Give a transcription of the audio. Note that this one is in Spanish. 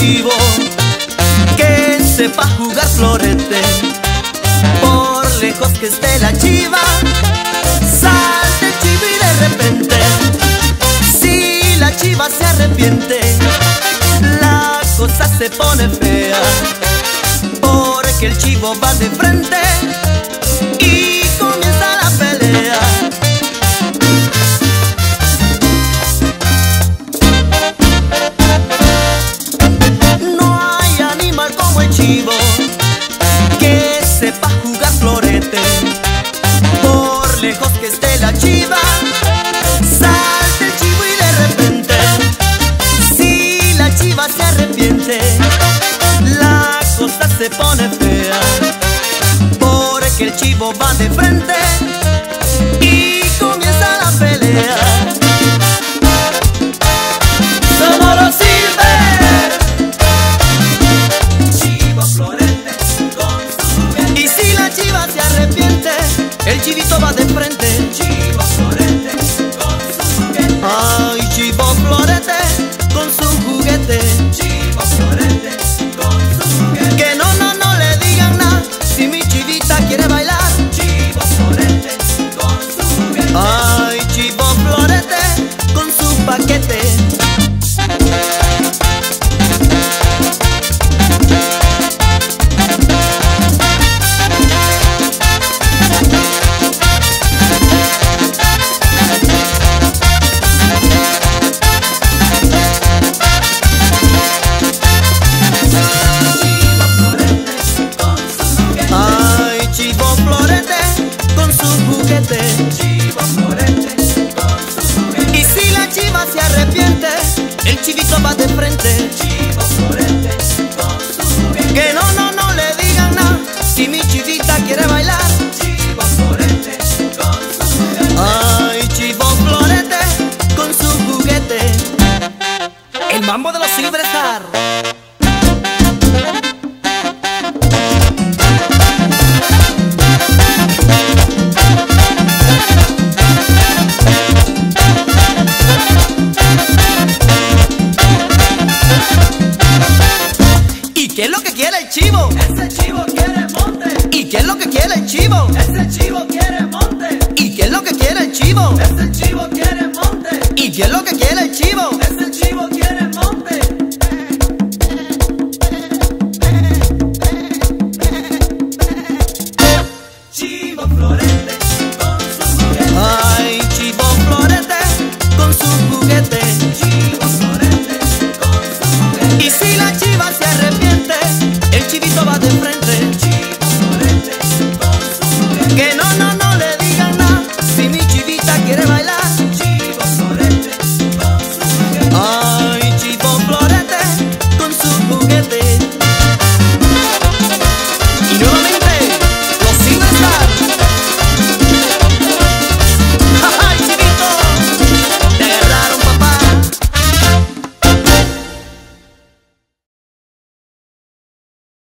chivo que sepa jugar florete. Por lejos que esté la chiva, salte el chivo y de repente, si la chiva se arrepiente, la cosa se pone fea, porque el chivo va de frente y comienza la pelea. No hay animal como el chivo que sepa jugar florete. Por lejos que esté la chiva, salte el chivo y de repente, si la chiva se arrepiente, la cosa se pone fea, porque el chivo va de frente y comienza la pelea. Sonoro Silver, chivo florete con su juguete. Y si la chiva se arrepiente, el chivito va de frente. Chivo florete con su juguete. Ay, chivo florete con su juguete. Chivo florete con su juguete. Que no le digan nada si mi chivita quiere bailar. Chivo florete con su juguete. Ay, chivo florete con su paquete. Chivo florete con su juguete. Y si la chiva se arrepiente, el chivito va de frente. Chivo florete con su juguete. Que no le digan nada si mi chivita quiere bailar. Chivo florete con su juguete. Ay, chivo florete con su juguete. El mambo de los Silver Star.